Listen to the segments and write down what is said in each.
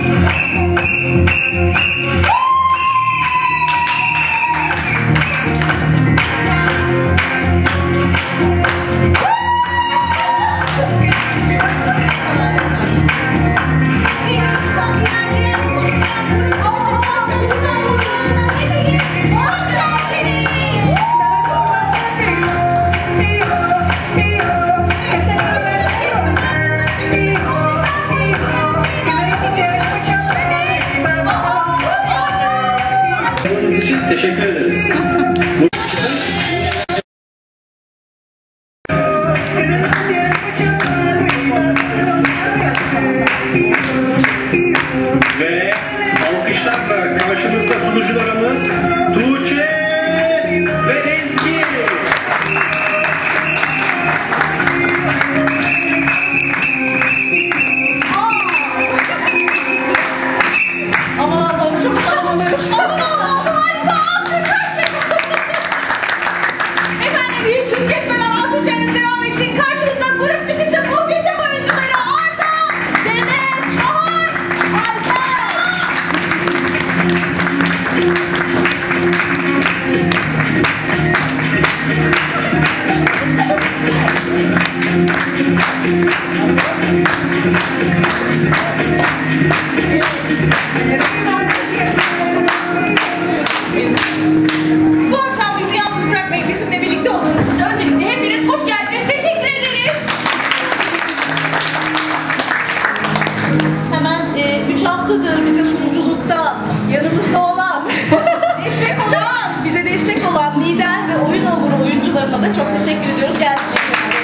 Teşekkür ederiz. Ve alkışlarla karşımızda sunucularımız Tuğçe ve Ezgi. Aman Allah'ım çok kalabalık. Aman Allah'ım harika. Efendim hiç geçmeden alkışlarınız devam etsin. Karşınızda grup çıkışı muhteşem oyuncuları Arda, Demet, Şahan, Alper. Bu akşam bizi yalnız bırakmayın, bizimle birlikte olduğunuz için öncelikle hepiniz hoş geldiniz. Teşekkür ederiz. Hemen 3 haftadır bize sunuculukta yanımızda olan, Destek olan. bize destek olan lider ve oyun hamuru oyuncularına da çok teşekkür ediyoruz. Geldiğiniz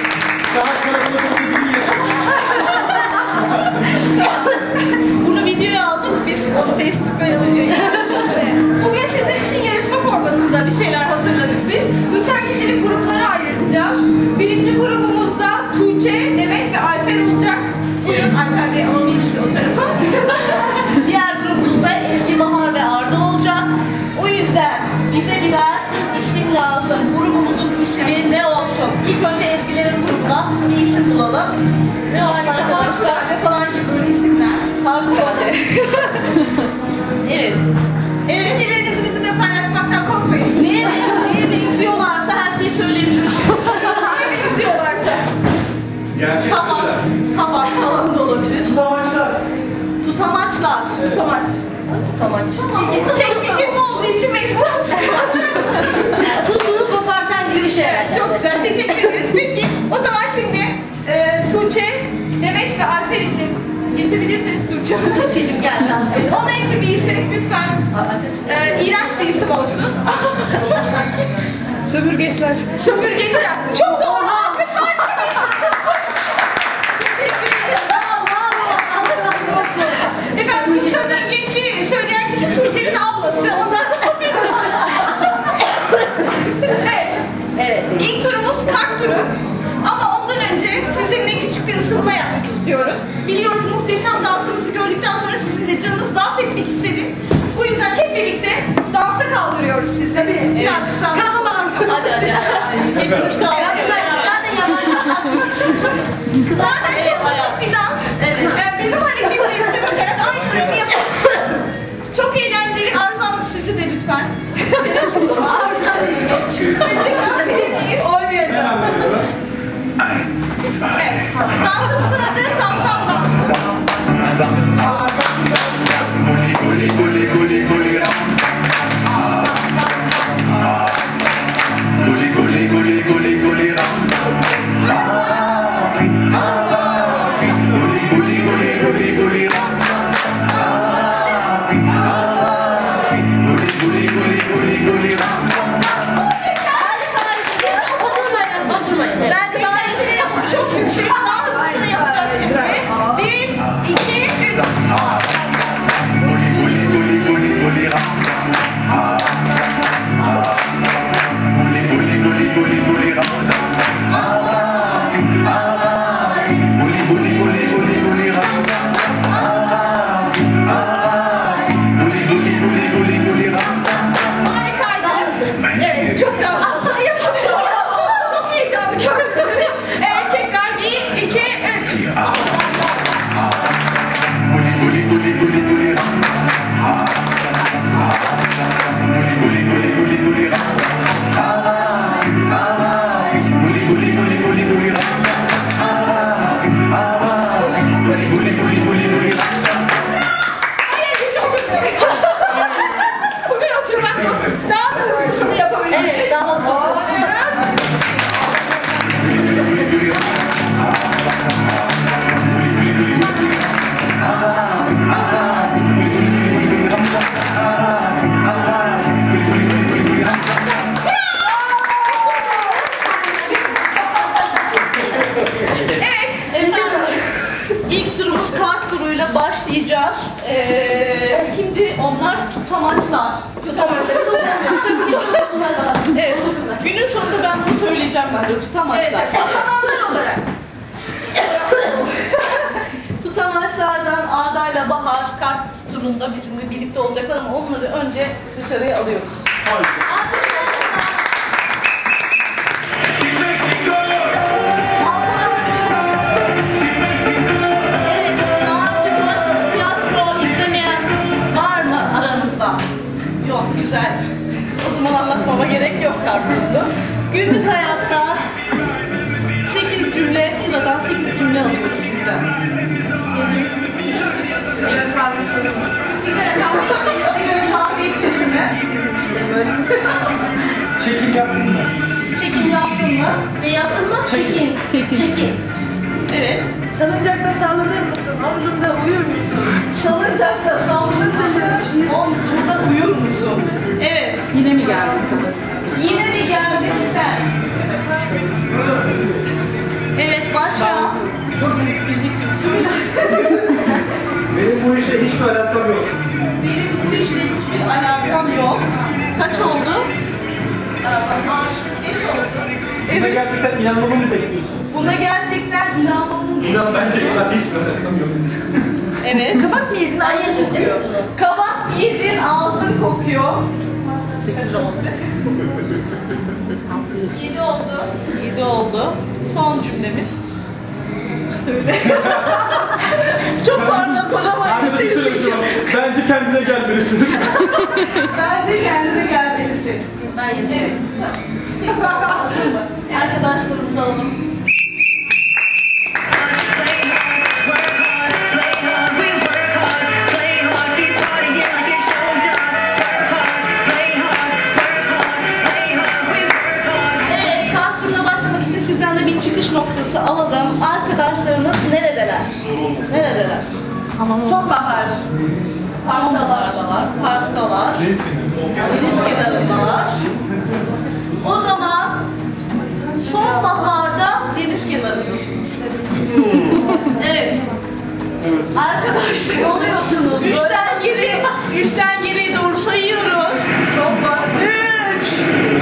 Bunu videoya aldık, biz onu Facebook'a yayınlayacağız. Bugün sizin için yarışma formatında bir şeyler hazırladık biz. 3'er kişilik gruplara ayrılacağız. Birinci grubumuzda Tuğçe, Demet ve Alper olacak. Buyurun Alper Bey alalım sizi o tarafa. Diğer grubumuzda Ezgi, Bahar ve Arda olacak. O yüzden bize birer isim lazım. Grubumuzun ismi ne olsun? İlk önce Ezgilerin grubuna bir isim bulalım. Ne olsun arkadaşlar? Harikulade falan gibi böyle isimler. Harikulade. Evet. Evet. Fikirlerinizi bizimle paylaşmaktan korkmayın. Neye benziyorlarsa her şeyi söyleyebilirsiniz. Neye benziyorlarsa. Kaban falan da olabilir. Tutamaçlar. Tutamaçlar. Tutamaç. Tutamaç. Tek fikrim olduğu için mecbur Tuttuğunu kopartan gibi bir şey herhalde. Çok güzel, teşekkür ederiz. Peki, o zaman şimdi Tuğçe, Demet ve Alper için geçebilirsiniz Tuğçe. Tuğçe'cim gel zaten. Onun için bir isim lütfen. İğrenç bir isim olsun. Sömürgeçler. Sömürgeciler. Çok doğru. Alkış harika bir isim. Teşekkür ederim. Allah razı olsun. Efendim bu sömürgeci söyleyen kişi Tuğçe'nin ablası. Ondan Evet. Evet. İlk turumuz kart turu. Ama ondan önce sizinle küçük bir ısınma yapmak istiyoruz. Biliyoruz muhteşem dansınızı gördükten sonra sizin de canınız dans etmek istedi. Bu yüzden hep birlikte dansa kaldırıyoruz sizi. Birazcık zaman. Kahraman. Hadi. Hepimiz kaldık. Zaten yabancı Zaten çok basit bir dans. Bizim hareketlerimize bakarak aynılarını yapalım. Çok eğlenceli. Arzu Hanım sizi de lütfen. Arzu Oynayacağım. Evet. Dansımızın adı Samsam dansı. Oturmayın. Ben de dansını yapıp çok yüksek dansını yapacağız şimdi. 1, 2, 3. başlayacağız. Şimdi onlar tutamaçlar. Evet. Günün sonunda ben bunu söyleyeceğim bence tutamaçlar. Kazananlar olarak. Tutamaçlardan Arda'yla Bahar kart turunda bizimle birlikte olacaklar ama onları önce dışarıya alıyoruz. Evet, daha önce başka tiyatro izlemeyen var mı aranızda? Yok, güzel. O zaman anlatmama gerek yok kartonu. Günlük hayattan 8 cümle, sıradan 8 cümle alıyoruz sizden. Sigara kahve içelim mi? Çekim yaptın mı? Çekin yaptın mı? Ne yaptın mı? Çekin. Çekin. Evet. Salıncakta sallanır mısın? Omzumda uyur musun? Salıncakta sallanır mısın? Omzumda uyur musun? Evet. Yine mi geldin sana? Yine mi geldin sen? Evet, başka? Müzikçim söyle. Benim bu işe hiçbir alakam yok. Benim bu işle hiçbir alakam yok. Kaç oldu? 5 oldu. Buna gerçekten inanmamı mı bekliyorsun? Buna gerçekten inanmamın İnan bence hiçbir alakam yok. Evet. Kabak mı yedin? Ben yedim değil mi bunu? Kabak yedin, ağzın kokuyor. 8 oldu. 7 oldu. 7 oldu. Son cümlemiz. Söyle. Çok parmak olamayız. Bence kendine gelmelisin. Bence kendine gelmelisin. Ben yedim. Evet. Tamam. Arkadaşlarımızı alalım. Evet, kart turuna başlamak için sizden de bir çıkış noktası alalım. Arkadaşlarımız neredeler? Neredeler? Sonbahar. Parktalar. Parktalar. Deniz kenarındalar. O zaman sonbaharda deniz kenarındasınız. Evet. Arkadaşlar. Ne oluyorsunuz? Üçten geriye doğru sayıyoruz. Sonbahar. 3.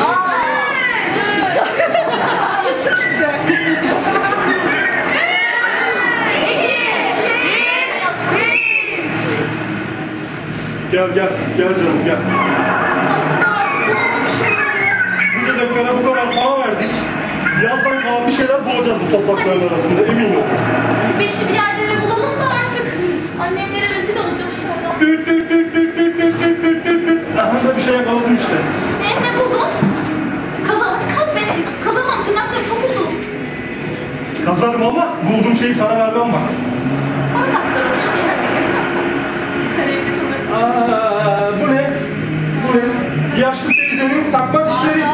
Gel canım gel. Bu dedektöre bu kadar para verdik. Birazdan kalan bir şeyler bulacağız bu toprakların arasında eminim. Hadi beşi bir yerde de bulalım da artık. Annemlere rezil olacağız sonra. Düt düt düt düt düt düt düt düt düt düt. Ahında bir şey yakaladım işte. Ne buldun? Kaz beni. Kazamam. Tırnakları çok uzun. Kazandım ama bulduğum şeyi sana vermem bak. Bana taktırmış bir yer. Tereddüt olur. Bu ne? Bu ne? Yaşlı teyzenin takma dişleri.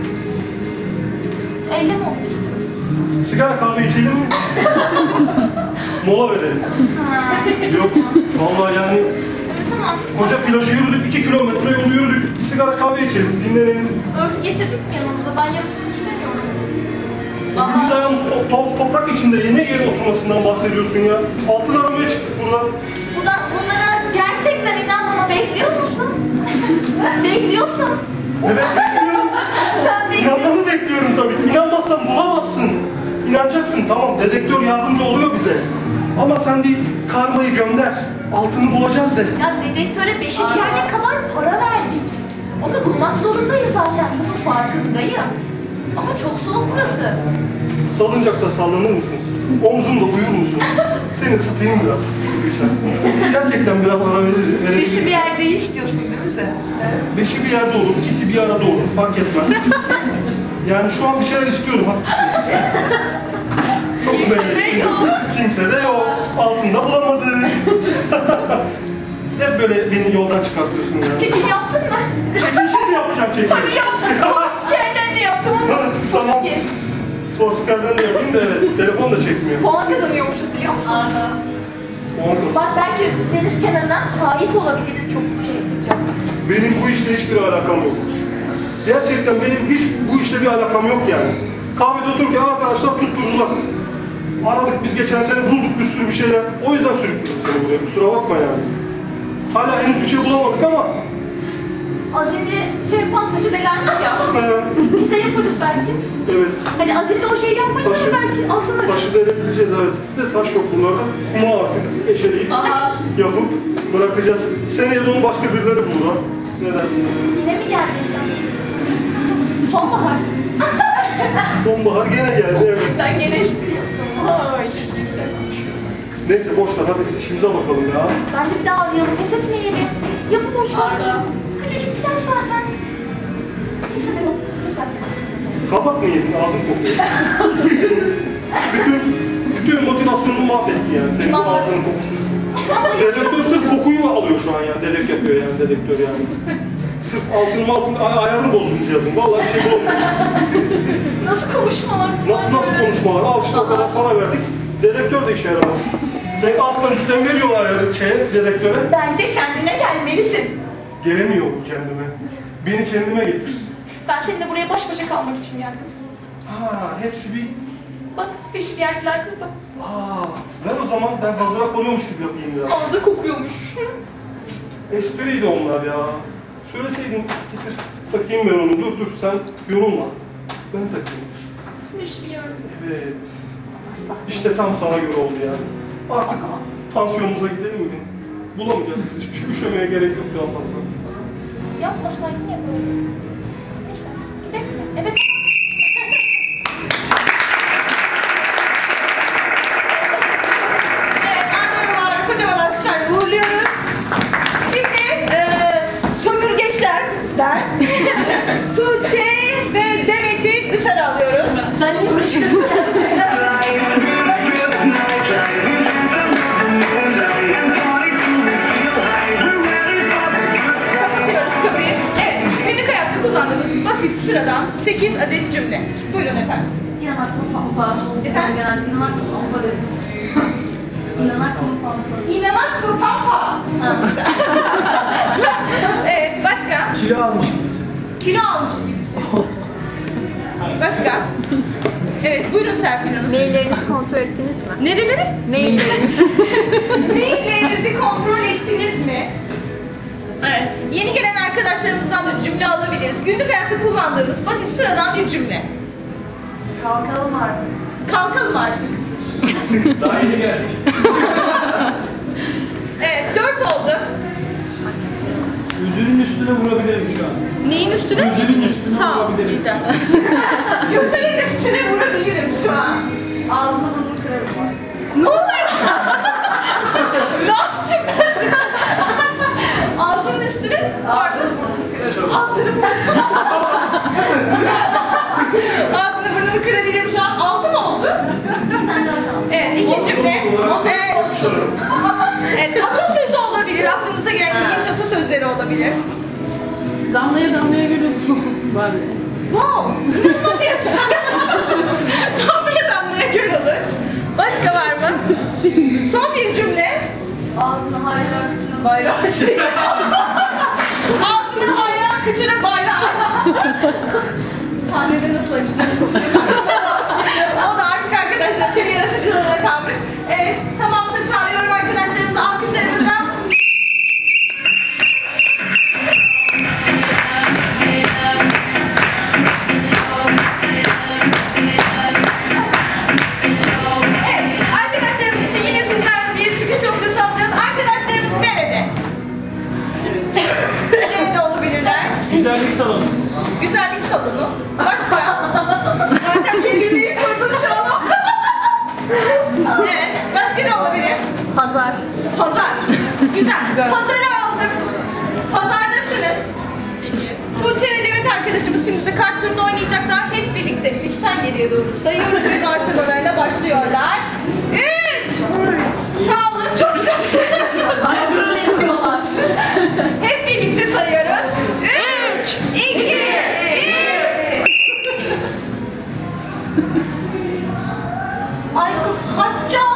Elle mi olmuş? Sigara kahve içelim mi? Mola verelim. Yok. Vallahi yani Tamam. koca plajı yürüdük, 2 kilometre yol yürüdük. Bir sigara kahve içelim, dinlenelim. Örtü getirdik mi yanımıza? Ben yarısını düşünemiyorum. Hepimiz ayağımız toz toprak içinde ne yere oturmasından bahsediyorsun ya? Altın aramaya çıktık burada. Bunlara gerçekten inanmama bekliyor musun? Bekliyorsun. Evet bekliyorum. Sen bekliyorsun. İnanmanı bekliyorum tabii. İnanmazsan bulamazsın. İnanacaksın tamam, dedektör yardımcı oluyor bize. Ama sen bir karmayı gönder. Altını bulacağız de. Ya dedektöre beşiklerde kadar para verdik. Onu bulmak zorundayız zaten. Bunun farkındayım. Ama çok soğuk burası. Salıncakta sallanır mısın? Omzumda uyur musun? Seni ısıtayım biraz. Güzel. Gerçekten biraz ara verir. Beşi bir yerde istiyorsun değil mi sen? Beşi bir yerde olur, ikisi bir arada olur. Fark etmez. Yani şu an bir şeyler istiyorum, haklısın. Çok Kimse belli. de yok. Kimse de yok. Altında bulamadım. Hep böyle beni yoldan çıkartıyorsun ya. Çekim yaptın mı? Çekim şimdi yapacağım çekim. Hadi yap. Kendin de yaptım ama. Tamam. Poski. Oscar'dan da yapayım da evet. Telefon da çekmiyor. Puan kazanıyormuşuz biliyor musun? Arda. Bak belki deniz kenarından sahip olabiliriz. Çok şey yapacak. Benim bu işle hiçbir alakam yok. Gerçekten benim hiç bu işle bir alakam yok yani. Kahvede otururken arkadaşlar tutturdular. Aradık biz geçen sene, bulduk bir sürü bir şeyler. O yüzden sürükledik seni buraya. Kusura bakma yani. Hala henüz bir şey bulamadık ama. Azil'de taşı delermiş ya. Biz de yaparız belki. Evet. Hani Azil'de o şey yapmayı Taşı, belki altına. taşı delebileceğiz evet. De taş yok buralarda. Kuma artık eşeleyip Aha. yapıp bırakacağız. Seneye de onu başka birileri bulur ha. Ne dersin? Yine mi geldin sen? Sonbahar. Sonbahar gene geldi evet. Ben gene espri yaptım. Ay. Neyse boş ver hadi biz işimize bakalım ya. Bence bir daha arayalım. Pes etmeyelim. Yapılır şu an. Arda. Küçücük bir yer zaten. Kimse de yok. Kız belki. Kabak mı yedin? Ağzın kokuyor. bütün motivasyonunu mahvetti yani. Senin bu ağzının kokusu. Dedektör sırf kokuyu alıyor şu an yani. Dedek yapıyor yani. Dedektör yani. Sırf altın ayarını bozdum cihazın. Vallahi bir şey bulamıyorum. Nasıl konuşmalar? Nasıl konuşmalar? Al işte o kadar para verdik. Dedektör de işe yaramaz. Sen alttan üstten veriyorlar ayarı dedektöre. Bence kendine gelmelisin. Gelemiyorum kendime. Beni kendime getir. Ben seninle buraya baş başa kalmak için geldim. Ha, hepsi bir... Bak peşin geldiler kız bak. Ver o zaman ben hazıra konuyormuş gibi yapayım biraz. Ağzı kokuyormuş. Espriydi onlar ya. Söyleseydin getir takayım ben onu. Dur sen yorulma. Ben takayım. Müş bir yardım. Evet. İşte tam sana göre oldu yani. Artık pansiyonumuza gidelim mi? Bulamayacağız biz hiçbir şey. Üşümeye gerek yok daha fazla. Yapmasaydın ya böyle. Neyse. Gidelim mi? Evet. Evet, Arda ve Bahar'ı kocaman alkışlarla uğurluyoruz. Şimdi sömürgeçler, ben, Tuğçe ve Demet'i dışarı alıyoruz. Ben de uğraşıyorum. Kapatıyoruz kapıyı. Evet, günlük hayatta kullandığımız basit, sıradan 8 adet cümle. Buyurun efendim. İnanak mı pampa? Efendim? Genelde inanak mı pampa deriz. İnanak mı pampa? İnanak mı pampa? Çok güzel. Evet, başka? Kilo almış gibisin. Kilo almış gibisin. Başka? Evet, buyurun Serpil Hanım. Maillerinizi kontrol ettiniz mi? Nereleri? Maillerinizi. Maillerinizi kontrol ettiniz mi? Evet. Yeni gelen arkadaşlarımızdan da cümle alabiliriz. Günlük hayatta kullandığımız basit sıradan bir cümle. Kalkalım artık. Kalkalım artık. Daha yeni geldik. Evet, 4 oldu. Gözünün üstüne vurabilirim şu an. Neyin üstüne? Gözünün üstüne Sağ ol. vurabilirim. Güzel. Gözünün üstüne vurabilirim şu an. Ağzını burnunu kırarım var. Ne oluyor? Ne yaptın? Ağzının üstüne Ağzını burnunu kırarım. Ağzını Ağzını burnunu kırabilirim şu an. 6 mı oldu? Bir tane daha kaldı. Evet, 2 cümle. Evet, atasözü olabilir. Aklınıza gelen ilginç atasözleri olabilir. Damlaya damlaya göre olsun bari. Wow! İnanılmaz yaşasın. Damlaya damlaya göl olur. Başka var mı? Son bir cümle. Ağzını hayran kıçını bayrağı Şey. Ağzını hayran, kıçını bayrağı aç. Sahnede nasıl açacak? O da artık arkadaşlar kendi yaratıcılığına kalmış. Evet, tamamsa çağırıyorum arkadaşlarımızı alkışlarımızla. Evet, arkadaşlarımız için yine sizden bir çıkış noktası alacağız. Arkadaşlarımız nerede? Nerede olabilirler? Güzellik salonu. Güzellik salonu. Başka? Zaten çekirdeği kurdun şu an. Evet. Başka ne olabilir? Pazar. Pazar. Güzel. Pazarı aldık. Pazardasınız. Tuğçe ve Demet arkadaşımız şimdi de kart turunu oynayacaklar. Hep birlikte 3'ten geriye doğru sayıyoruz ve karşılamalarına başlıyorlar. 3. Sağ olun. Çok güzel. Böyle yapıyorlar. Hep birlikte sayıyoruz. 3, 2, 1. Ay kız Hacca.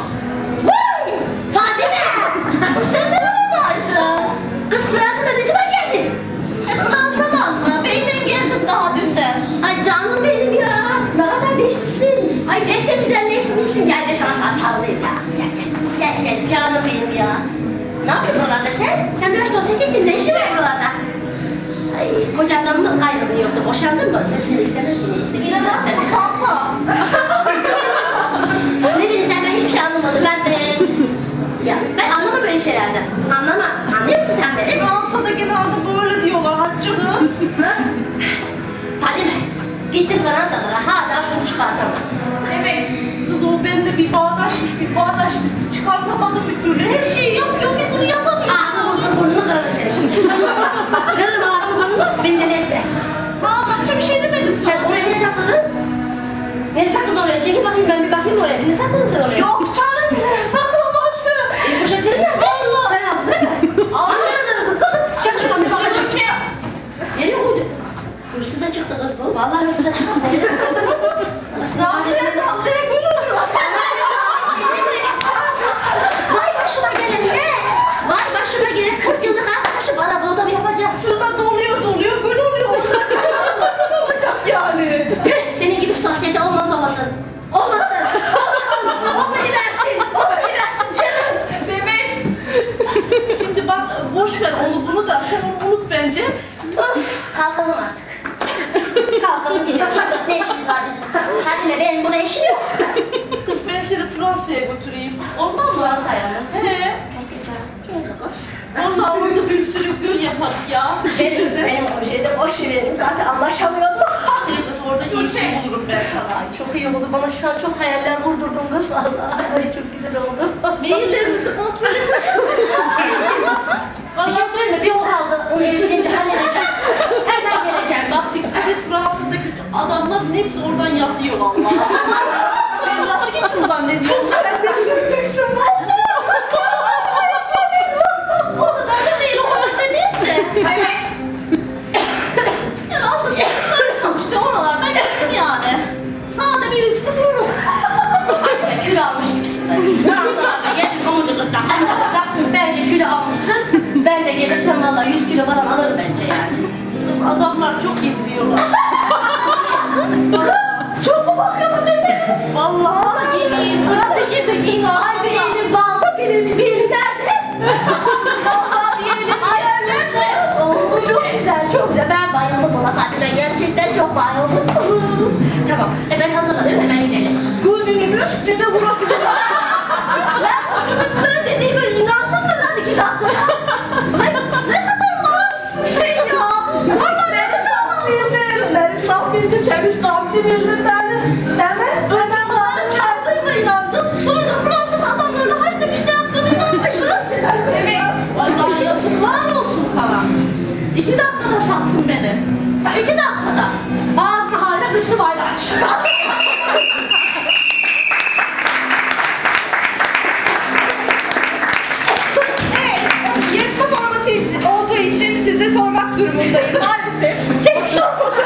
Fadime! Sen de mi buradaydın? Kız Fransa'da ne zaman geldin? Fransa'dan mı? Beyden geldim daha dünden. Ay canım benim ya. Ne kadar değişmişsin. Ay pek de güzelleşmişsin. Gel Ne yapıyorsun buralarda sen? Sen biraz sosyeteydin, ne işin var buralarda? Ay, kocandan mı ayrıldın yoksa boşandın mı? Ben seni istemezdim. İnanamıyorum kalma. Ne dedin sen? Ben hiçbir şey anlamadım. Ben anlamam böyle şeylerden. Anlamam. Anlıyor musun sen beni? Fransa'da genelde böyle diyorlar Hatice kız. Fadime, gittin Fransa'lara hala şunu çıkartamadın. Evet. Kız o bende bir bağdaşmış çıkartamadım bir türlü. Her şeyi yapıyor bir türlü yapamıyor. Ağzını burnunu kırarım seni şimdi. Kırarım ağzını burnunu, beni deli etme. Tamam Hatice bir şey demedim sana. Sen oraya ne sakladın? Ne sakladın oraya? Çekil bakayım, ben bir bakayım oraya. Ne sakladın sen oraya? Yok canım saklaması. Poşetleri nerede? Allah. Sen aldın değil mi? Aldın kızım. Çek şuradan bir bakayım. Nereye koydun? Hırsıza çıktı kız bu. Vallahi hırsıza çıktı. Damlaya gül oluyor. Vay başıma gelene. Vay başıma gelene. 40 yıllık arkadaşım bana bunu da mı yapacağız? Suda doluyor gül oluyor. Onlar da gül olacak yani. Senin gibi sosyete olmaz olasın. Olmasın. Olmayı versin canım. Demek. Şimdi bak boş ver onu bunu da sen onu unut bence. Kalkalım artık. Kalkalım gidelim. Ne işimiz var bizim? Hadi benim buna işim yok. Kız ben seni Fransa'ya götüreyim. Olmaz mı? Fransa'ya mı? He. Vallahi orada bir sürü gül yaparız ya. Benim o şeyde boş verelim. Zaten anlaşamıyorduk. Kız orada iyi iş bulurum ben sana. Ay çok iyi oldu. Bana şu an çok hayaller vurdurdun kız vallahi. Ay çok güzel oldu. Maillerimizi kontrol edin. Bir şey söyleme. Bir o kaldı. Onu gidince halledeceğim. Hemen geleceğim. Bak dikkat et Fransa'daki adamların hepsi oradan yazıyor vallahi. Ben nasıl gittim zannediyorsun? Ben seni sürtüksün vallahi. O kadar da değil, o kadar da değil de. Evet. Yani aslında sayılmam işte oralardan gittim yani. Sağda bir üstü durur. Ay, kilo almış gibisin bence. Fransa'da yedim komudu gırtlak. Bence kilo almışsın. Ben de gelirsem vallahi 100 kilo falan alırım bence yani. Kız adamlar çok yediriyorlar. Çok mu bakıyorum ben seni? Vallahi yemeğin, sen de yemeğin Ay bir elim balda bir elim nerede? Vallahi bir elin Ayarlarsa. Oo, çok güzel çok güzel. Ben bayıldım buna Fatime. Gerçekten çok bayıldım. Tamam. Ben hazırlanıyorum hemen gidelim. gözünün üstüne vurabilir. Lan bu çocukları dediğime inandın mı lan 2 dakikada? Ay ne kadar malsın sen ya. Vallahi ne kadar malsın. Ben saf bildim, temiz kalpli bildim ben. Evet. Önce onları çarptığıma inandım. Sonra da Fransız adamlarına haşlamış ne yaptığımı inanmışsın. Evet. Vallahi yazıklar olsun sana. 2 dakikada sattın beni. 2 dakikada. Ağzı haline kışlı bayraç. Yarışma formatı için, olduğu için size sormak durumundayım maalesef. Keşke sormasın.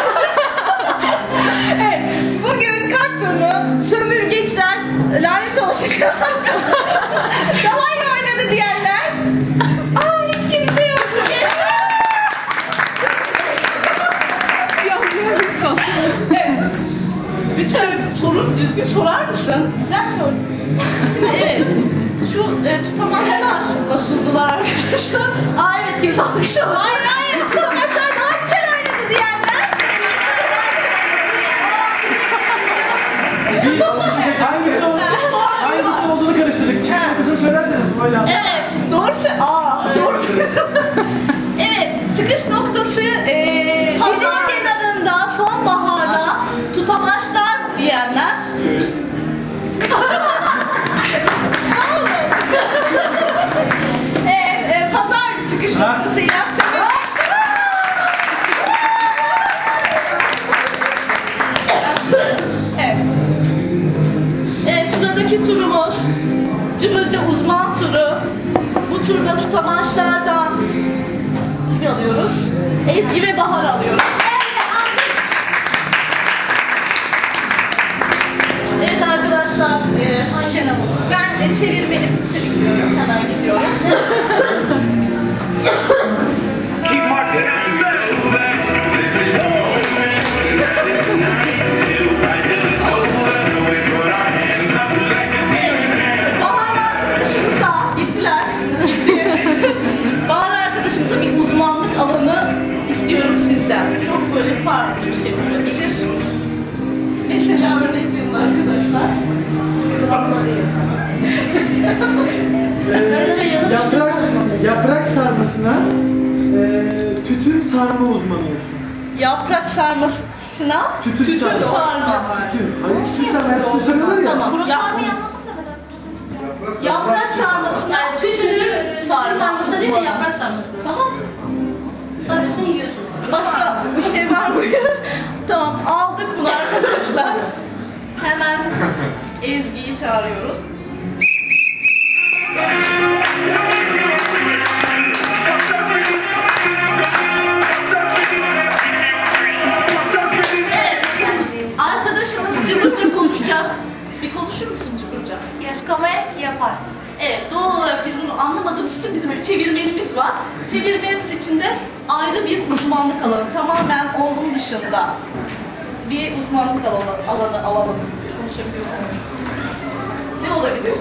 Evet, bugün kart turnu sömürgeçler lanet olsun. Daha iyi oynadı diyenler. Aa hiç kimse yok. Evet. Lütfen sorun düzgün sorar mısın? Sen sor. Şimdi evet. Şu tutamaçlar nasıldılar arkadaşlar? Aa evet göz almışım. Hayır tutamaçlar daha güzel oynadı diyenler. Biz hangisi olduğunu karıştırdık. Çıkış noktasını söylerseniz böyle anlar. Evet. Doğru Evet. Çıkış noktası deniz kenarında sonbaharda tutamaçlar diyenler. Sağ olun. Evet, pazar çıkış noktasıyla Evet. Evet sıradaki turumuz Cıbırcı uzman turu. Bu turda tutamaçlardan kimi alıyoruz? Ezgi ve Bahar alıyoruz. Evet arkadaşlar Ayşen Hanım. ben çevirmenim çeviriyorum. Hemen gidiyoruz. Keep marching and settle back. This is the moment. This is not you. Right till it's over. So we put our hands up like it's here. Bahar arkadaşımıza gittiler. arkadaşımıza bir uzmanlık alanı istiyorum sizden. Çok böyle farklı bir şey olabilir. Mesela örnek verin arkadaşlar. Yaprak sarmasına tütün sarma uzmanıyıyorsun. Yaprak sarmasına tütün sarma. Tütün. Hayır tütün sarma. Tütün sarıyorlar ya. Tamam. Kuru Ya- sarmayı anladın da mesela. yaprak sarmasına Yani tütünü sarma sarma. sarması değil de yaprak sarması. Tamam. Sarısını yiyorsun. Başka bir şey var mı? Tamam, aldık bunu arkadaşlar. Hemen Ezgi'yi çağırıyoruz. Evet, arkadaşınız cıbırca konuşacak. Bir konuşur musun cıbırca? Yaskame yapar. Evet, doğal olarak biz bunu anlamadığımız için bizim bir çevirmenimiz var. Çevirmenimiz için de ayrı bir uzmanlık alanı, tamamen onun dışında bir uzmanlık alanı alalım. Konuşabiliyor muyuz? Ne olabilir?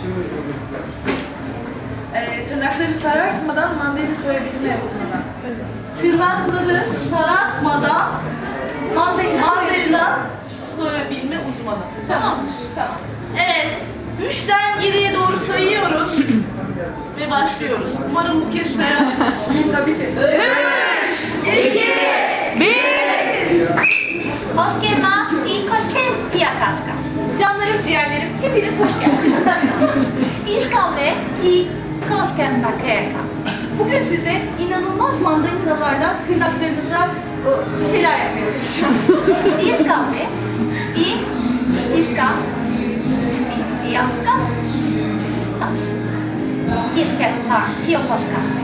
Tırnakları sarartmadan mandalina soyabilme uzmanı. Tırnakları sarartmadan mandalina soyabilme uzmanı. Tamamdır. Tamam. Evet, 3'ten geriye doğru sayıyoruz ve başlıyoruz. Umarım bu kez sayarsınız. Tabii ki. 2, 1. Koskema i kosen piyakatka. Canlarım, ciğerlerim, hepiniz hoş geldiniz. İskame i kosken pakeka. Bugün size inanılmaz mandalinalarla tırnaklarınıza bir şeyler yapmaya öğreteceğim. İskame i iska i yapska. Tas. Isketta tiyokoskatte.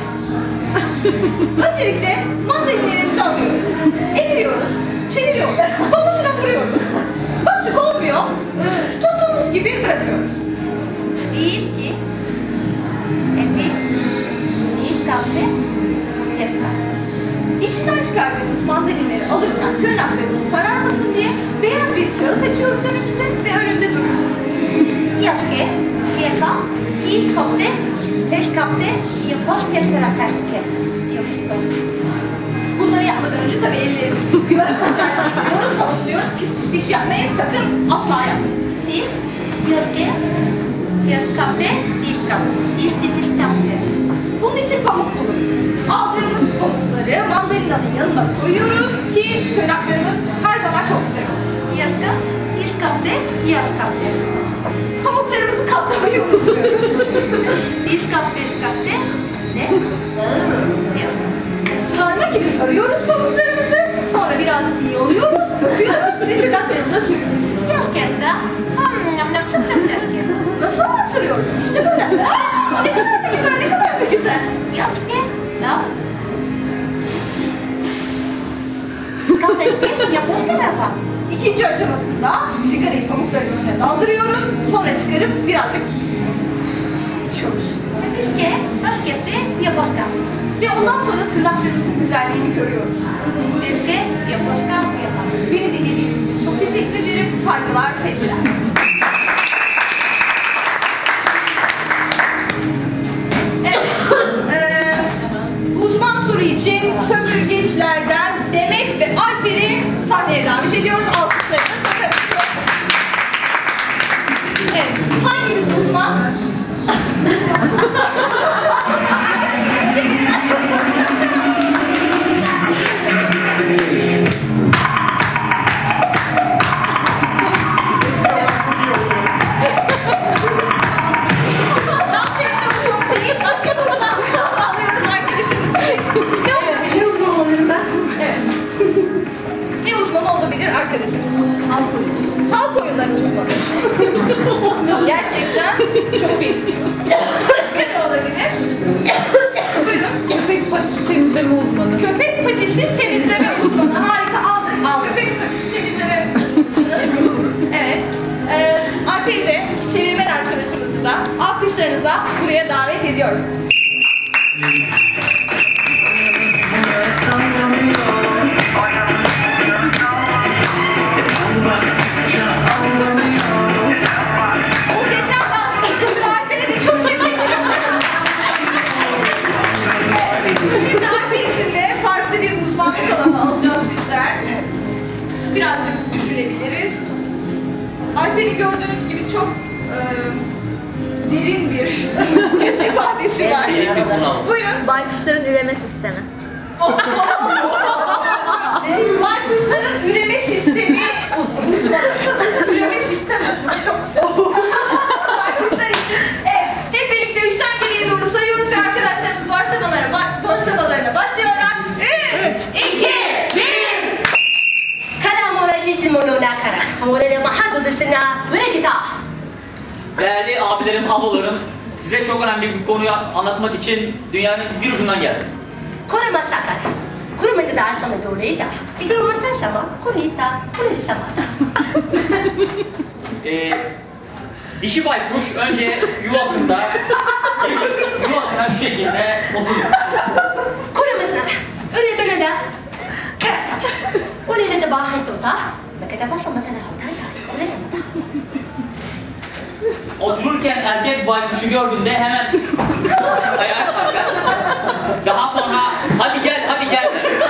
Öncelikle mandalinalarımızı alıyoruz, emiriyoruz, çeviriyoruz, babasına vuruyoruz. Baktık olmuyor, tuttuğumuz gibi bırakıyoruz. Iski epi iskatte eska. İçinden çıkardığımız mandalinaları alırken tırnaklarımız sararmasın diye beyaz bir kağıt açıyoruz önümüze ve önünde duruyoruz. Yaske yeka tiskopte teskapte yokoskette rakaske. Yokoskette. Bunları yapmadan önce tabii ellerimizi yıkayarak kontrol ediyoruz, salınıyoruz, pis pis iş yapmayın, sakın asla yapmayın. Isk yaske teskapte iskapte. Isti tiskapte. Bunun için pamuk kullanıyoruz. Aldığımız pamukları mandalinanın yanına koyuyoruz ki tırnaklarımız her zaman çok güzel olsun. Yaska tiskapte yaskapte. Pamuklarımızı katlamayı unutmuyoruz. Iskapte iskapte ne? Yaska. Sarma gibi sarıyoruz pamuklarımızı. Sonra birazcık yalıyoruz, öpüyoruz ve tırnaklarımıza sürüyoruz. Yasketta nam nam sıp sıp deske. Nasıl ısırıyoruz? İşte böyle. Aa, ne kadar da güzel, ne kadar da güzel. Yaske la. Skateske yaposke yapar. İkinci aşamasında sigarayı pamukların içine daldırıyoruz. Sonra çıkarıp birazcık içiyoruz. Iske baskette yaposka. Ve ondan sonra tırnaklarımızın güzelliğini görüyoruz. Iske yaposka yapar. Beni dinlediğiniz için çok teşekkür ederim. Saygılar, sevgiler. Evet. Uzman turu için sömürgeçlerden Demet ve Alper'i sahneye davet ediyoruz. Alkışlarınızla tabii. Evet. Hanginiz uzman? Dans etme uzmanı değil, başka bir uzmanlık alıyoruz arkadaşımız için. Ne olabilir? Ne uzmanı olurum ben? Evet. Ne uzmanı olabilir arkadaşımız? Halk oyunu. Halk oyunları uzmanı. Gerçekten çok benziyor. Başka ne olabilir? Buyurun. Köpek patisi temizleme uzmanı. Köpek patisi temizleme uzmanı. Harika, aldık. Köpek patisi temizleme uzmanı. Evet. Alper'i de çevirmen arkadaşımızı da alkışlarınızla buraya davet ediyoruz. Muhteşem dansınız için Alper'e de çok teşekkür ederim. Evet. baykuşu var. Buyurun. Baykuşların üreme sistemi. Baykuşların üreme sistemi uzmanı. Üreme sistemi uzmanı çok güzel. Baykuşlar için. Evet, hep birlikte 3'ten geriye doğru sayıyoruz ve arkadaşlarımız doğaçlamalarına başlıyorlar. 3, 2, 1. Değerli abilerim, ablalarım, size çok önemli bir konuyu anlatmak için dünyanın bir ucundan geldim. Dişi baykuş önce yuvasında şu şekilde oturuyor. Otururken erkek baykuşu gördüğünde hemen ayağa kalkar. Daha sonra hadi gel, hadi gel.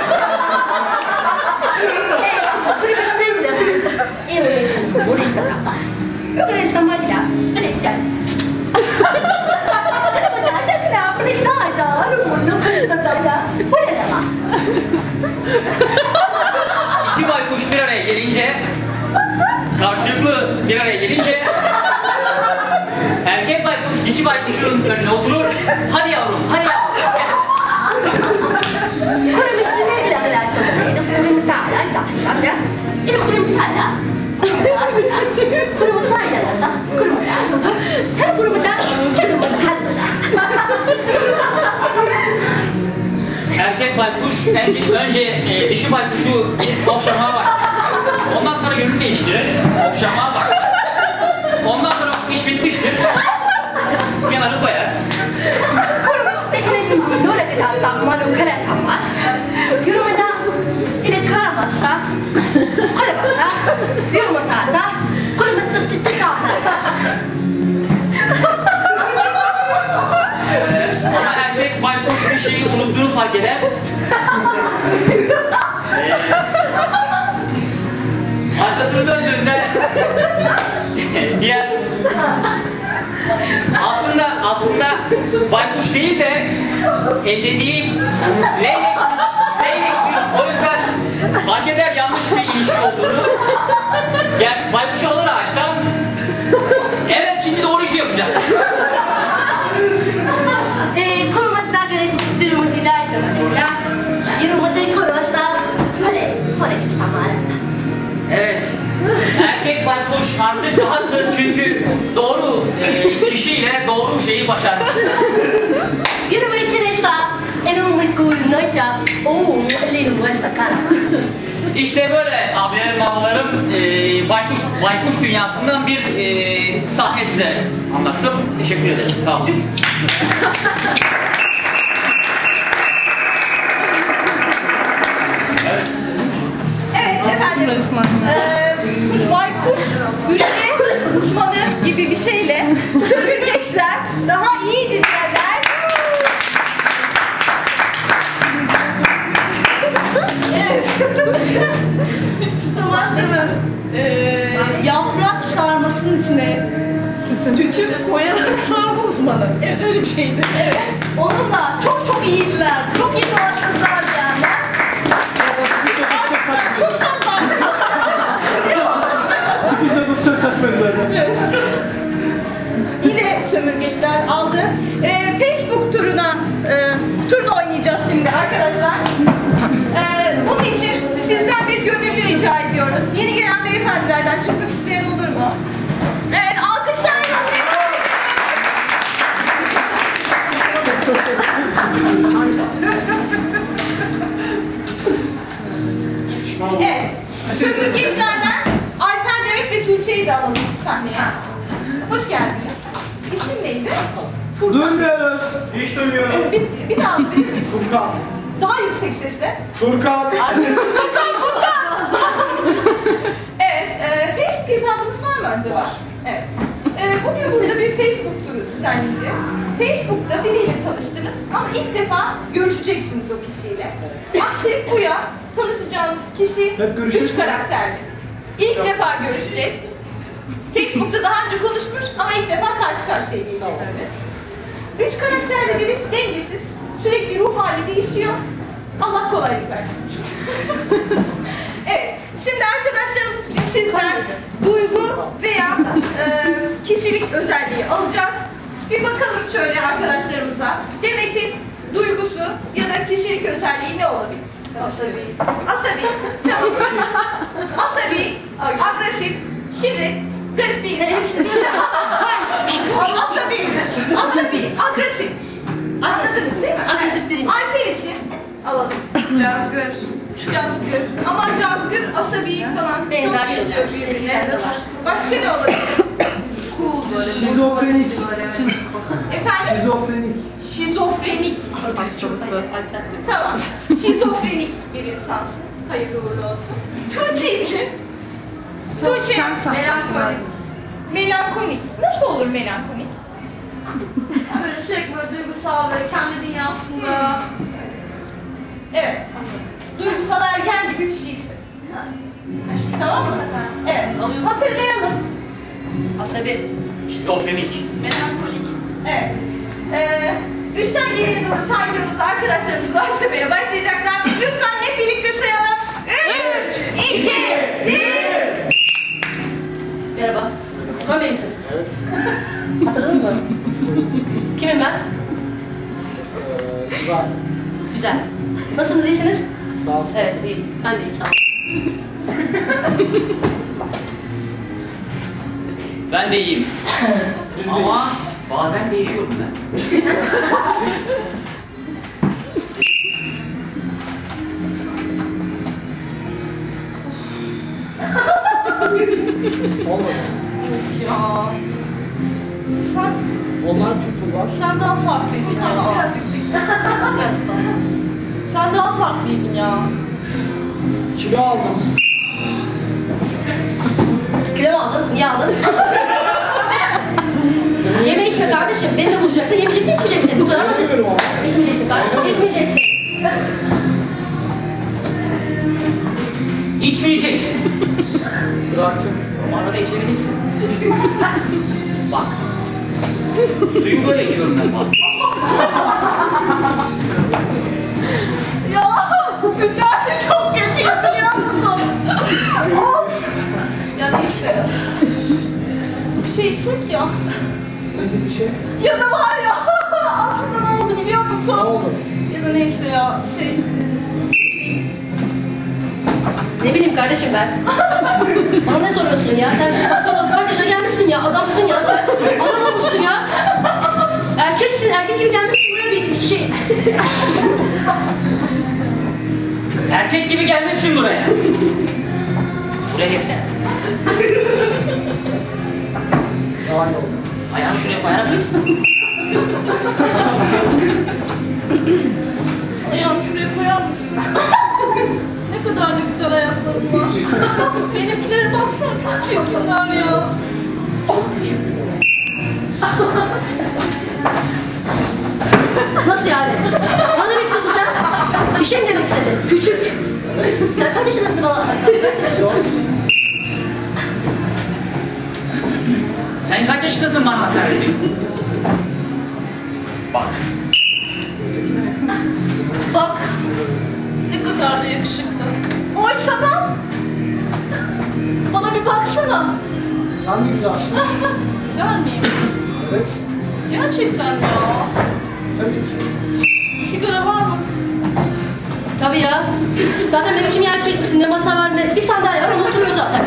İki baykuş bir araya gelince, karşılıklı bir araya gelince erkek baykuş dişi baykuşun önüne oturur. Hadi yavrum, hadi yavrum. Erkek baykuş önce dişi baykuşu okşamaya başlar. Ondan sonra yönünü değiştirir, okşamaya başlar. Ondan sonra iş bitmiştir. Kenara koyar. Ama erkek baykuş bir şeyi unuttuğunu fark eder. Arkasını döndüğünde diğer aslında baykuş değil de ellediği leylekmiş. O yüzden fark eder yanlış bir ilişki olduğunu. Yani baykuşu alır ağaçtan. Evet, şimdi doğru işi yapacak. Evet. Erkek baykuş artık rahattır çünkü doğru kişiyle doğru şeyi başarmış. İşte böyle abilerim, babalarım, baykuş dünyasından bir sahne size anlattım. Teşekkür ederim. Sağ olun. Evet efendim. Baykuş üreme uzmanı gibi bir şeyle sömürgeçler daha iyi dinlerler. Evet. Tutamaçların yaprak sarmasının içine tütün koyarak sarma uzmanı. Evet, öyle bir şeydi. Evet. Onunla çok iyiydiler. Çok iyi dolaşmışlar yani. Çok fazla. Çıkışlarınız çok saçmaydı zaten. Yine sömürgeçler aldı. Facebook turunu oynayacağız şimdi arkadaşlar. Bunun için sizden bir gönüllü rica ediyoruz. Yeni gelen beyefendilerden çıkmak isteyen olur mu? Evet, alkışlar Evet, sömürgeçlerden Alper Demek ve Tuğçe'yi de alalım sahneye. Hoş geldiniz. İsim neydi? Furkan. Duymuyoruz. Hiç duymuyoruz. Bir daha duyayım. Furkan. Daha yüksek sesle. Furkan. Furkan. Evet, Facebook hesabınız var mı acaba? Var. Evet. Bugün burada bir Facebook turu düzenleyeceğiz. Facebook'ta biriyle tanıştınız ama ilk defa görüşeceksiniz o kişiyle. Aksi Kuya, tanışacağınız kişi Hep görüşürüz. 3 karakterli. İlk defa görüşecek. Facebook'ta daha önce konuşmuş ama ilk defa karşı karşıya geleceksiniz. Üç karakterde biri dengesiz. Sürekli ruh hali değişiyor. Allah kolaylık versin. Evet, şimdi arkadaşlarımız için sizden duygu veya kişilik özelliği alacağız. Bir bakalım şöyle arkadaşlarımıza. Demet'in duygusu ya da kişilik özelliği ne olabilir? Asabi. Asabi. Tamam. Asabi, agresif, şirin, garip bir insan. Asabi, agresif. Anladınız değil mi? Agresif biri. Alper için alalım. Cazgır. Cazgır. Ama cazgır, asabi falan. Benzer çok şeyler. benziyor birbirine. Eskiler de var. Başka ne olabilir? Cool böyle. Şizofrenik. Böyle. Efendim? Şizofrenik. Şizofrenik. Tamam. Şizofrenik bir insansın. Hayırlı uğurlu olsun. Tuğçe için. Tuğçe. Melankolik. Melankolik. Nasıl olur melankolik? Böyle sürekli böyle duygusal, böyle kendi dünyasında. Evet. Duygusal ergen gibi bir şeysin. Tamam mı? Evet. Hatırlayalım. Asabi. Şizofrenik. Melankolik. Evet. Üçten geriye doğru saydığımızda arkadaşlarımız başlamaya başlayacaklar. Lütfen hep birlikte sayalım. 3, 2, 1. Merhaba. Osman Bey misiniz? Evet. Hatırladın mı? Kimim ben? Var. Güzel. Nasılsınız, iyisiniz? Sağ ol. Evet, iyi. Ben de iyiyim, sağ ol. Ben de iyiyim. Ama bazen değişiyorum ben. Olmadı. Ya. Sen, Onlar people var. sen daha farklıydın ya. Sen daha farklıydın ya. Kilo aldım. Kilo mu aldın? Niye aldın? Yeme içme kardeşim. Beni de buluşacaksın. Yemeyeceksin, içmeyeceksin. Bu kadar basit. Bilmiyorum ama. İçmeyeceksin kardeşim, içmeyeceksin. İçmeyeceksin. Bıraktım. Ama arada içebilirsin. Bak. Suyu böyle içiyorum ben bazen. Ya bu güzel de çok kötüyüm biliyor musun? Of! Ya neyse. Bir şey içsek ya. Ne gibi bir şey? Ya da var ya aslında ne oldu biliyor musun? Ne oldu? Ya da neyse ya şey. Ne bileyim kardeşim ben. Bana ne soruyorsun ya? Sen bakalım kaç yaşına gelmişsin ya? Adamsın ya sen. Adam olmuşsun ya. Erkeksin, erkek gibi gelmişsin buraya bir şey. Erkek gibi gelmesin buraya. Buraya geçsene. Daha iyi oldu. Ayağını şuraya koyarak. Ayağını şuraya koyar mısın? Ne kadar da güzel ayakların var. Benimkilere baksana çok çirkinler ya. Çok küçük bir de. Nasıl yani? Ne demek istiyorsun sen? Bir şey mi demek istedin? Küçük. Sen kaç yaşındasın bana? Sen kaç yaşındasın bana kardeşim? Bak. Bak ne kadar da yakışıklı. Oysa ben. Bana bir baksana. Sen de güzelsin. Güzel miyim? Evet. Gerçekten ya. Tabii ki. Sigara var mı? Tabii ya. Zaten ne biçim yer çekmişsin, ne masa var, ne... Bir sandalye var, onu oturuyor zaten.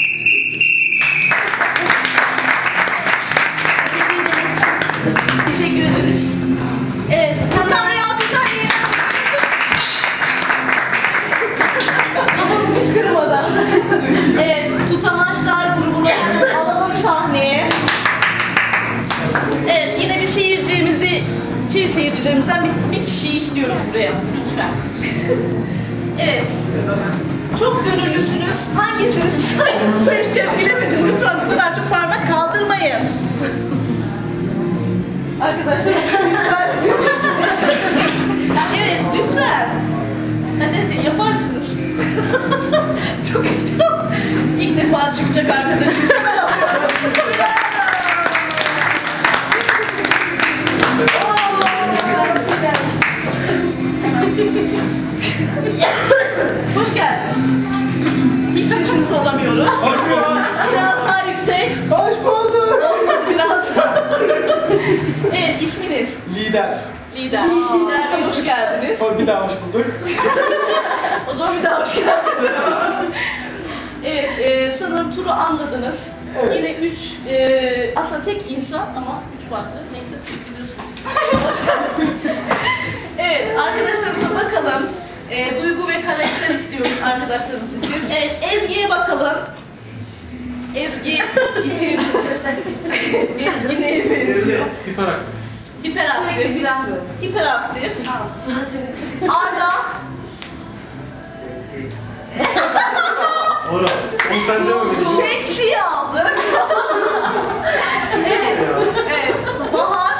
Teşekkür ederiz. Evet. Tanrı'ya alkışlayın. Kafamı hiç kırmadan. Evet. Tutamaçlar grubunu alalım sahneye. Evet. Yine bir seyircilerimizden bir kişiyi istiyoruz buraya. Lütfen. Evet. Çok gönüllüsünüz. Hangisini seçeceğim bilemedim. Lütfen bu kadar çok parmak kaldırmayın. Arkadaşlar lütfen. Evet lütfen. Hadi yaparsınız. Çok heyecan. İlk defa çıkacak arkadaşım. Hemen alıyorum. İyiler. İyiler Bey hoş geldiniz. Bir daha hoş bulduk. O zaman bir daha hoş geldiniz. Evet, sanırım turu anladınız. Evet. Yine 3, aslında tek insan ama 3 farklı. Neyse siz biliyorsunuz. Evet, arkadaşlarımıza bakalım. Duygu ve karakter istiyoruz arkadaşlarımız için. Evet, Ezgi'ye bakalım. Ezgi için. Ezgi neye benziyor? Hiperaktif. Hiperaktif. Hiperaktif. Arda. Oğlum, onu sen dememişsin. Seksi aldık. Evet. Evet. Bahar.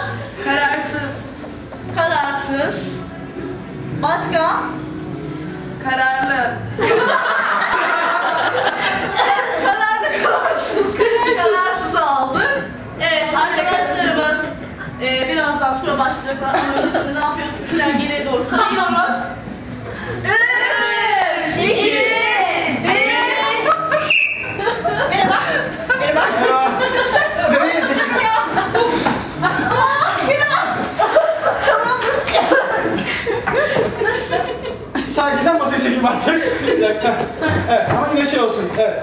Kararsız. Başka? Kararlı. Kararsız aldık. Evet arkadaşlarımız birazdan tura başlayacaklar ama öncesinde ne yapıyoruz? Üçler geriye doğru sayıyoruz. 3, 2, 1. Merhaba. Bebeğim teşekkür ederim. Sanki sen masaya çekeyim artık. Bir dakika. Evet ama yine şey olsun. Evet.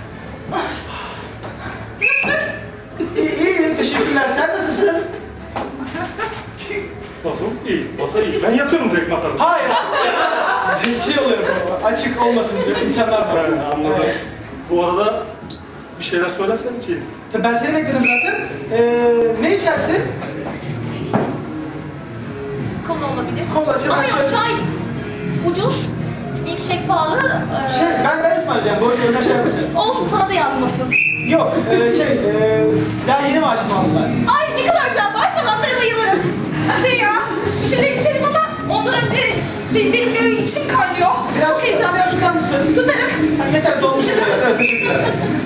İyiyim teşekkürler. Sen nasılsın? Nasıl? İyi. Masa iyi. Ben yatıyorum direkt matada. Hayır. Şey oluyor bu, açık olmasın diyor insanlar var. Ben anladım. Evet. Bu arada bir şeyler söylersen içeyim. Tabii ben seni bekledim zaten. Ne içersin? Kola olabilir. Kola, çay, Ama yok şöyle- çay ucuz. Milkshake pahalı. Ben ısmarlayacağım. Borç özel şey yapmasın. Olsun sana da yazmasın. Yok, daha yeni maaşımı aldım ben. Ay ne kadar güzel. Başfalanlara bayılırım. Şey ya. Şimdi içelim ama ondan önce benim böyle içim kaynıyor. Çok heyecanlıyım. Biraz tutar mısın? Tutarım. Ha, yeter, dolmuştur. Evet, teşekkürler.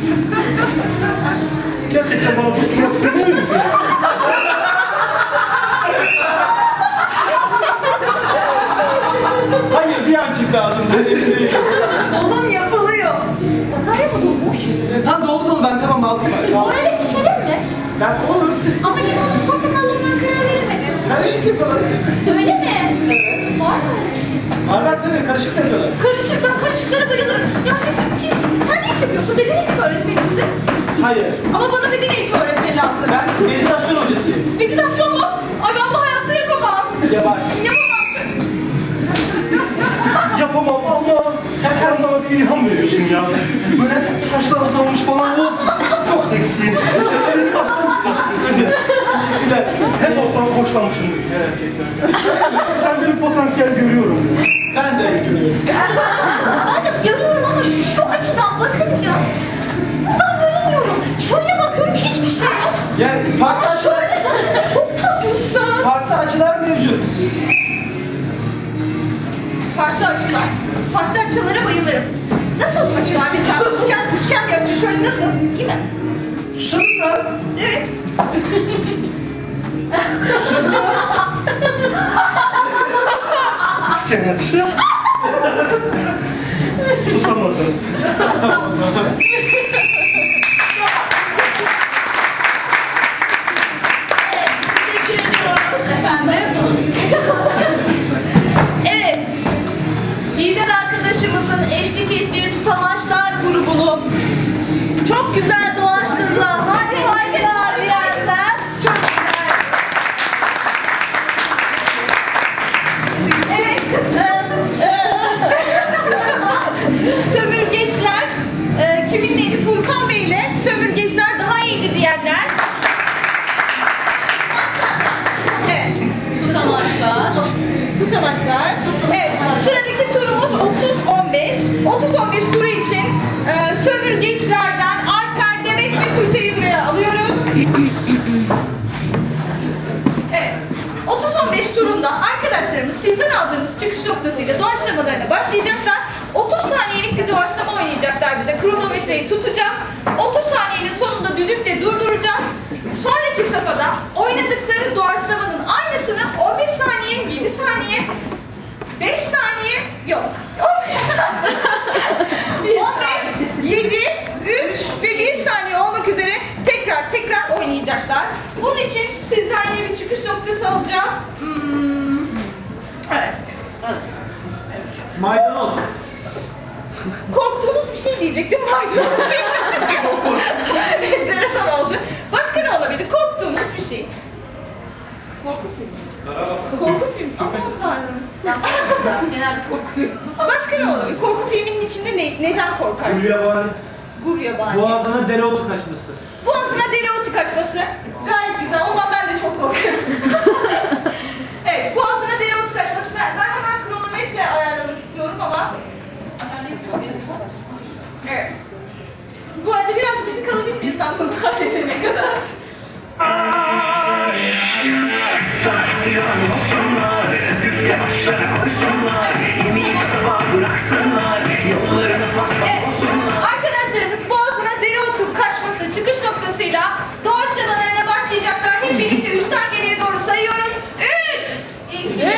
Gerçekten bana tutmak istemiyor musun? Hayır, bir an çıktı ağzımdan. Dolum yapılıyor. Batarya mı dolmuş? Tam doldu dolu, ben tamam aldım ben. Oralet içelim mi? Ben olur. Ama limonlu portakallımdan karar veremedim. Karışık yapıyorlar. Öyle mi? Evet. Var mı öyle bir şey? Var tabii, karışık yapıyorlar. Karışık, ben karışıklara bayılırım. Ya sen ne iş yapıyorsun? Beden eğitimi öğretmeni misin? Hayır. Ama bana beden eğitimi öğretmeni lazım. Ben meditasyon hocasıyım. Meditasyon mu? Ay ben bu hayatta yapamam. Yavaş. Yapamam. Yapamam ama sen bana bir ilham veriyorsun ya. Böyle saçlar azalmış falan. Of, çok seksiyim. Senin baştan çıkıyorsun. Teşekkürler. Hep ostan hoşlanmışımdır her erkeklerden. Sende bir potansiyel görüyorum. Ben de görüyorum. Ben de görüyorum ama şu açıdan bakınca buradan göremiyorum. Şöyle bakıyorum hiçbir şey yok. Yani farklı Ama açılar, şöyle bakınca çok tatlısın. farklı açılar mevcut. Farklı açılar. Farklı açılara bayılırım. Nasıl açılar mesela? Üçgen bir açı şöyle nasıl? Değil mi? Şunlar, Evet. Üçgen açı. Susamadım. Teşekkür ediyoruz efendim. Evet. Lider arkadaşımızın eşlik ettiği Tutamaçlar grubunun çok güzel doğaçladılar. Hadi haydi diyenler. Çok güzel. Evet. Sömürgeçler kimin neydi? Furkan Bey ile sömürgeçler daha iyiydi diyenler. Evet. Tutamaçlar. Tutamaçlar. Evet. Sıradaki turumuz 30-15. 30-15 turu için sömürgeçlerden Alper, Demet ve Tuğçe'yi buraya alıyoruz. Evet. 30-15 turunda arkadaşlarımız sizden aldığımız çıkış noktasıyla doğaçlamalarına başlayacaklar. 30 saniyelik bir doğaçlama oynayacaklar bize. Kronometreyi tutacağız. 30 saniyenin sonunda düdükle durduracağız. Sonraki safhada oynadıkları doğaçlamanın aynısını 15 saniye, 7 saniye, 5 saniye, yok 15, 7, 3 ve 1 saniye olmak üzere tekrar oynayacaklar. Bunun için sizden yeni bir çıkış noktası alacağız. Maydanoz. Korktuğunuz bir şey diyecektim. Maydanoz enteresan oldu. Başka ne olabilir? Korktuğunuz bir şey. Korku filmi. Korku filmi. Aman tanrım. Ben genelde korkuyorum. Başka ne olabilir? Korku filminin içinde neden korkarsın? Gulyabani. Gulyabani. Boğazına dereotu kaçması. Boğazına dereotu kaçması. Gayet güzel. Ondan ben de çok korkarım. Evet, boğazına dereotu kaçması. Ben hemen kronometre ayarlamak istiyorum ama... Evet. Bu arada biraz müzik alabilir miyiz ben bunu halledene kadar? Yanmasınlar, yavaşlara koysunlar, yemeği sabah bıraksınlar, yollarını paspalasınlar. Arkadaşlarımız boğazına dereotu kaçması çıkış noktasıyla doğaçlamalarına başlayacaklar. Hep birlikte 3'ten geriye doğru sayıyoruz. 3, 2, 1.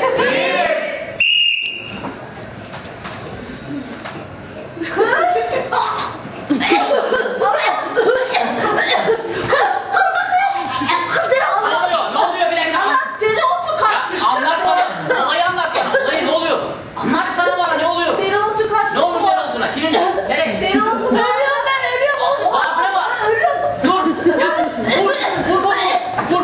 Ne oluyor bir dakika? Dereotu kaçmış. Anlat bana. Olayı anlat bana. Olayı ne oluyor? Anlat bana ne oluyor? Dereotu kaçmış. Ne olmuş dereotuna? Kimin? Nereye? Dereotu ölüyorum ben ölüyorum. Oğlum Ağzına bak. Dur. Ya vur.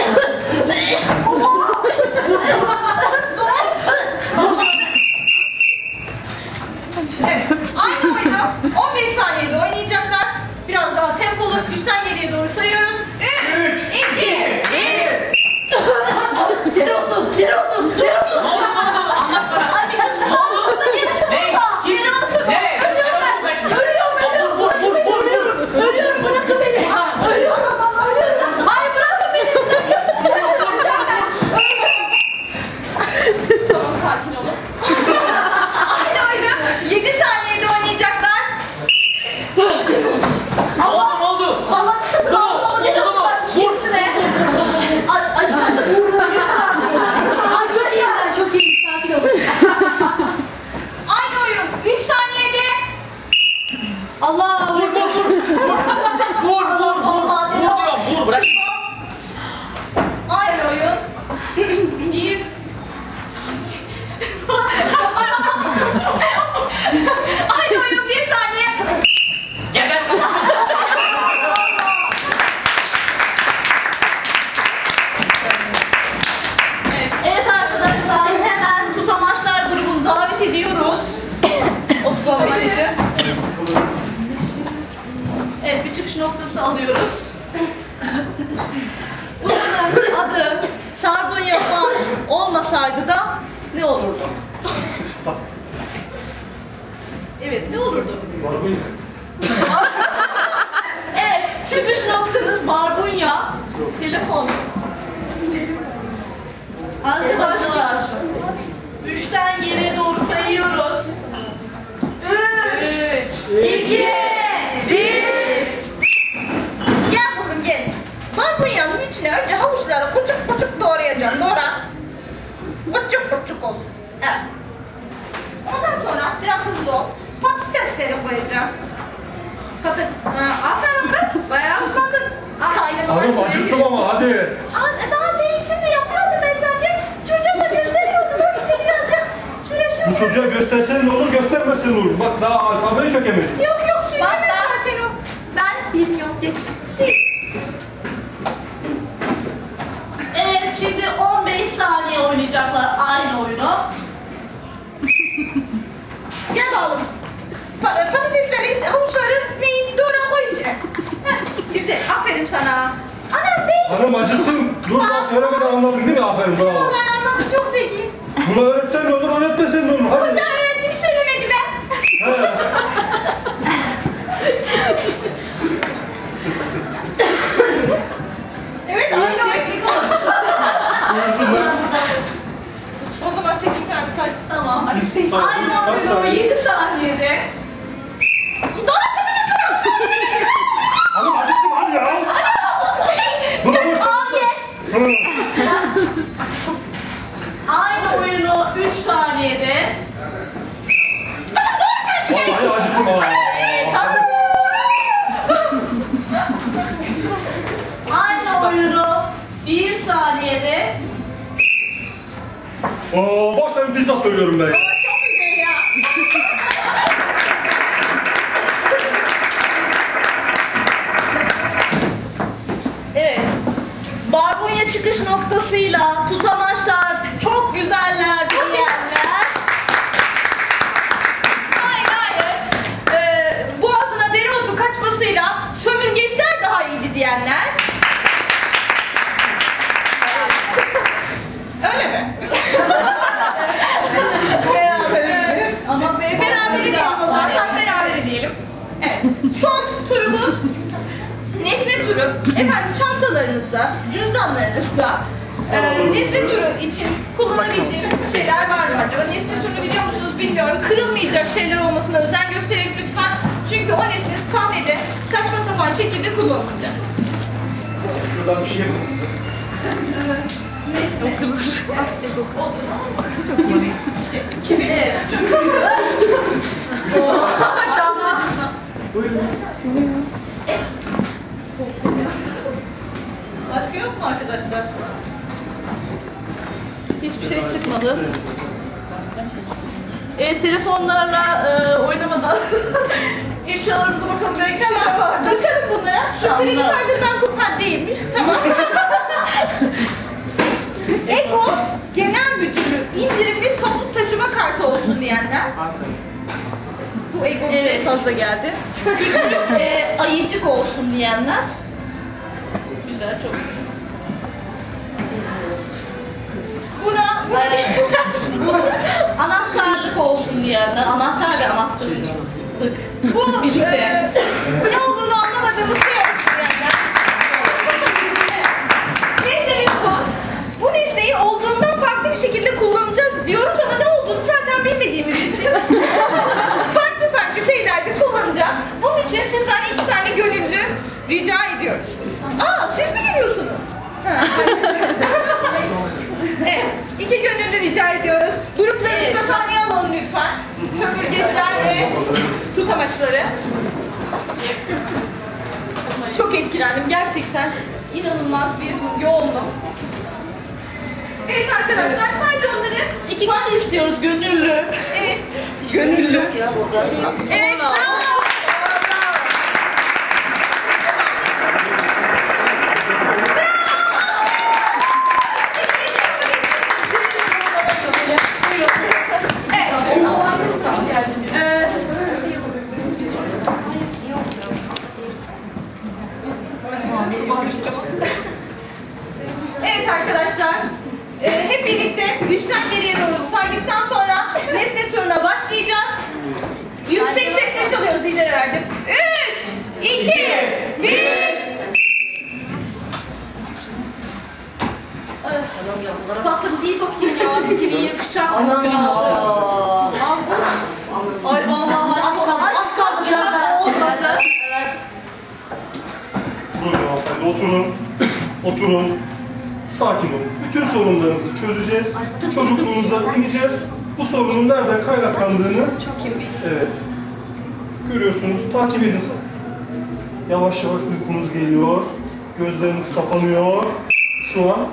Evet, aynı oyunu 15 saniyede oynayacaklar. Biraz daha tempolu. 3'ten geriye doğru sayıyoruz. 3, 2, 1. Dereotu. Ne oldu? Anlat bana. Ay bir kız boğazında gerisi Ne? burada. Kim? Dereotu. Nereye? Dereotu kaçmış. Ölüyorum. Bırakın beni. Ölüyorum. Ay bırakın beni. Tamam, sakin olun. Aynı oyunu 7 saniyede oynayacaklar. Ne oldu? Allah Oldu mu? Ay çok iyiyim ben, çok iyiyim. Sakin olun. Aynı oyun 3 saniyede. Allah. Vur diyorum. Vur bırak. Aynı oyun 1 Aynı oyun 1 saniye. Geber. Evet arkadaşlar hemen tutamaçlar grubunu davet ediyoruz. 35. Evet bir çıkış noktası alıyoruz. Bunun adı Sardunya Bar olmasaydı da ne olurdu? Evet ne olurdu? Evet çıkış noktanız Barbunya. Telefon. Arkadaşlar 3'ten geriye doğru sayıyoruz. 3 2 1 Gel kızım gel. Barbunyanın içine önce havuçları buçuk buçuk doğrayacağım. Doğra. Buçuk buçuk olsun. Evet. Ondan sonra biraz hızlı ol. Patatesleri koyacağım. Patates. Aferin kız. Bayağı hızlandın. Hanım acıktım ama hadi. Daha bir işini de yapıyordum ben zaten. Çocuğa da gösteriyordum. O işte birazcık süresi. Bu çocuğa göstersen ne olur, göstermesen ne olur. Bak daha alfabeyi sökemedi. Yok söyleme zaten o. Ben bilmiyorum geç. Evet şimdi 15 saniye oynayacaklar aynı oyunu. Gel oğlum. Patatesleri, havuçları neyin doğru koy içine. Heh, güzel. Aferin sana. Anam bey. Hanım acıktım. Dur bak söylemeden anladın değil mi? Aferin bravo. Vallahi anladım, çok zeki. Bunu öğretsen ne olur, öğretmesen ne olur. Hadi. Hoca öğrettiğimi söylemedi be. Evet aynı oyun. O zaman teknik abi say. Tamam. Biz- Aynı Kaç oyunu saniye? 7 saniyede. Hanım acıktım hadi ya. Dur boş. Hı. Aynı oyunu 3 saniyede. Vallahi acıktım ha. Aynı oyunu 1 saniyede. Oo, bak sen pizza söylüyorum ben. Ama çok güzel. kaçmasıyla tutamaçlar çok güzeller diyenler. Hayır. Boğazına dereotu kaçmasıyla sömürgeçler daha iyiydi diyenler. Öyle mi? Ama Berabere diyelim o zaman. Tam berabere diyelim. Evet. Son turumuz nesne turu. Efendim çantalarınızda, cüzdanlarınızda nesne turu için kullanabileceğiniz şeyler var mı acaba? Nesne turunu biliyor musunuz bilmiyorum. Kırılmayacak şeyler olmasına özen gösterin lütfen. Çünkü o nesne sahnede saçma sapan şekilde kullanılacak. Şuradan bir şey yapalım. Nesne. Olduğu zaman gibi. Başka yok mu arkadaşlar? Hiçbir şey çıkmadı. Telefonlarla oynamadan eşyalarımıza bakalım belki Tamam, şey vardır. bakalım bunlara. Şu kredi kartından kullan değilmiş. Tamam. Ego Genel Müdürlüğü indirimli toplu taşıma kartı olsun diyenler. Bu ego bize Evet. fazla geldi. Ayıcık olsun diyenler. Güzel, çok. Buna Bu anahtarlık olsun diyenler. Anahtar ve anahtarlık. bu Birlikte. ne olduğunu anlamadığımız şey olsun diyenler. Nesnemiz bu. Bu nesneyi olduğundan farklı bir şekilde kullanacağız diyoruz ama ne olduğunu zaten bilmediğimiz için farklı şeylerde kullanacağız. Bunun için sizden 2 tane gönüllü rica ediyoruz. Aa, siz mi geliyorsunuz? Ha. Evet, 2 gönüllü rica ediyoruz. Gruplarınızı da sahneye alalım lütfen. Sömürgeçler ve tutamaçları. Çok etkilendim gerçekten. İnanılmaz bir yoğunluk. Evet arkadaşlar, sadece onları 2 kişi istiyoruz, gönüllü. Evet, Gönüllü. evet, bravo. Evet arkadaşlar, hep birlikte 3'ten geriye doğru saydıktan sonra nesne turuna başlayacağız. Yüksek sesle çalıyoruz, ileri verdim. 3, 2, 1. Bakın değil bakayım ya, bir kere yakışacak mı? Ay vallahi Az kaldı biraz daha. olmadı. Evet. Buyurun hanımefendi, oturun. Oturun. Sakin olun. Bütün sorunlarınızı çözeceğiz. Çocukluğunuza ineceğiz. Bu sorunun nereden kaynaklandığını Çok iyi bir. evet. Görüyorsunuz. Takip edin. Yavaş yavaş uykunuz geliyor. Gözleriniz kapanıyor. Şu an.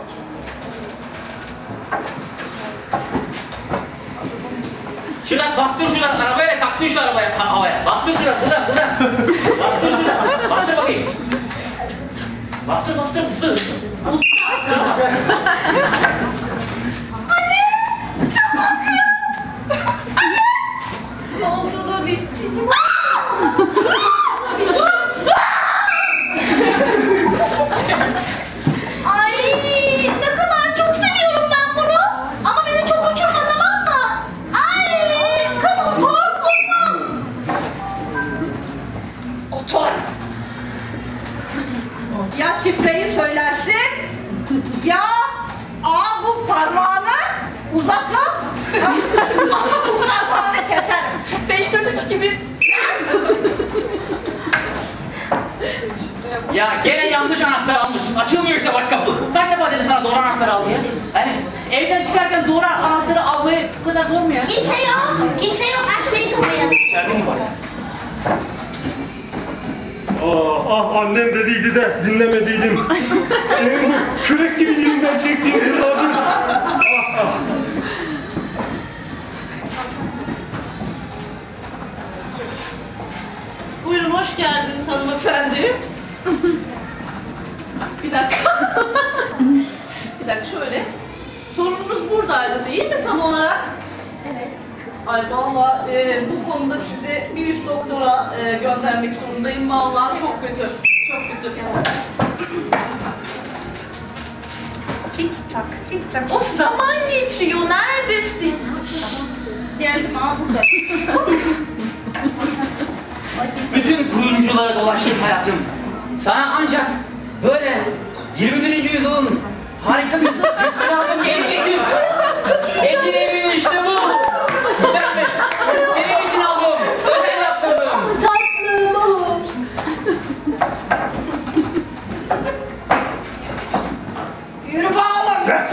Şuradan bastır şuradan arabayla kalksın şu arabaya havaya. Bastır şuradan buradan. Bastır şuradan. Bastır bakayım. Bastır. Ne oldu da bitti. Ay ne kadar çok seviyorum ben bunu. Ama beni çok uçurma, tamam mı? Ay kızım korkmasın. Otur. Ya şifreyi söylersin, ya bu parmağını uzatma, bu parmağını keserim. 5, 4, 3, 2, 1. Ya gene yanlış anahtar almış. Açılmıyor işte bak kapı. Kaç defa dedim sana doğru anahtarı al diye. Hani evden çıkarken doğru anahtarı almayı bu kadar zor mu ya? Kimse yok. Açmayı kapayalım. İçeride mi var? Ah annem dediydi de dinlemediydim. Senin bu kürek gibi dilinden çektiğin yıllardır. Buyurun hoş geldiniz hanımefendi. Bir dakika. Bir dakika şöyle Ay valla bu konuda sizi bir üst doktora göndermek zorundayım. Valla çok kötü. Çok kötü. Tik tak tik tak. Of zaman geçiyor. Neredesin? Geldim abi burada. Bütün kuyumculara dolaştım hayatım. Sana ancak böyle 21. yüzyılın harika bir resmini aldım geri getirdim. Etin evim işte bu. Güzel mi? Senin için aldım. Özel yaptırdım. Tatlım oğlum. Yürü bakalım.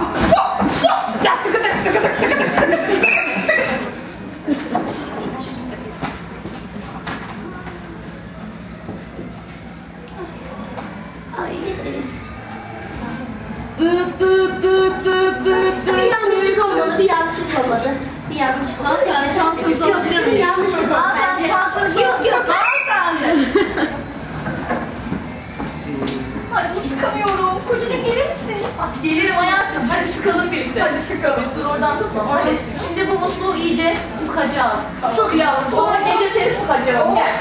Ay evet. Dıt dıt dıt dıt dıt dıt. Bir yanlışlık olmalı, bir yanlışlık olmalı. Bir yanlışlık olmalı. Hanımefendi çantanızı alabilir miyim? Yanlışlık oldu bence. Yok yok. Hanımefendi. Ay sıkamıyorum. Kocacığım gelir misin? Gelirim hayatım. Hadi sıkalım birlikte. Hadi sıkalım. Dur oradan tutma. Hadi. Şimdi bu musluğu iyice sıkacağız. Sık yavrum. Sonra gece seni sıkacağım. Gel.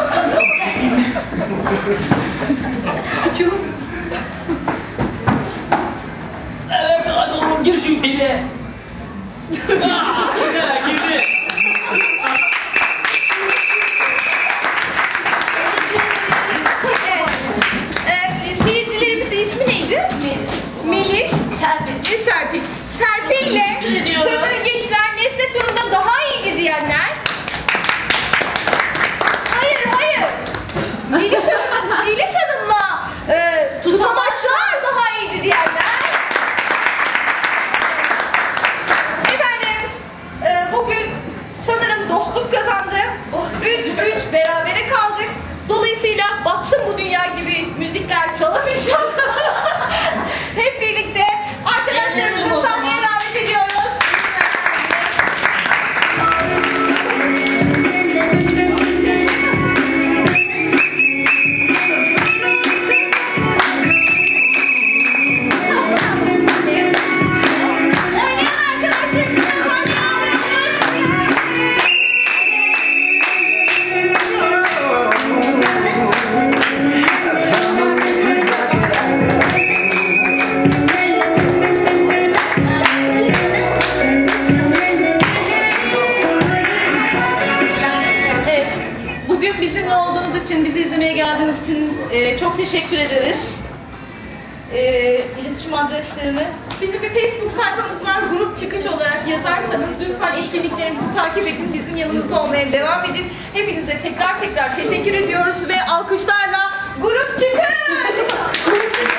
Evet hadi oğlum gir şu deliğe. Girdi. Evet. Seyircilerimizin ismi neydi? Melis. Serpil. Serpil. Serpil'le sömürgeçler Nesne turunda daha iyiydi diyenler. Hayır. Melis Hanım'la tutamaçlar daha iyiydi diyenler. Efendim, bugün sanırım dostluk kazandı. 3-3 berabere kaldık. Dolayısıyla batsın bu dünya gibi müzikler çalamayacağız. Hep birlikte arkadaşlarımızı sahneye davet ediyoruz. Oynayan arkadaşlarımızı sahneye alıyoruz. Evet. Bugün bizimle olduğunuz için, bizi izlemeye geldiğiniz için çok teşekkür ederiz. İletişim adreslerini Bizim bir Facebook sayfamız var. Grup çıkış olarak yazarsanız lütfen etkinliklerimizi takip edin. Bizim yanımızda olmaya devam edin. Hepinize tekrar teşekkür ediyoruz ve alkışlarla grup çıkış!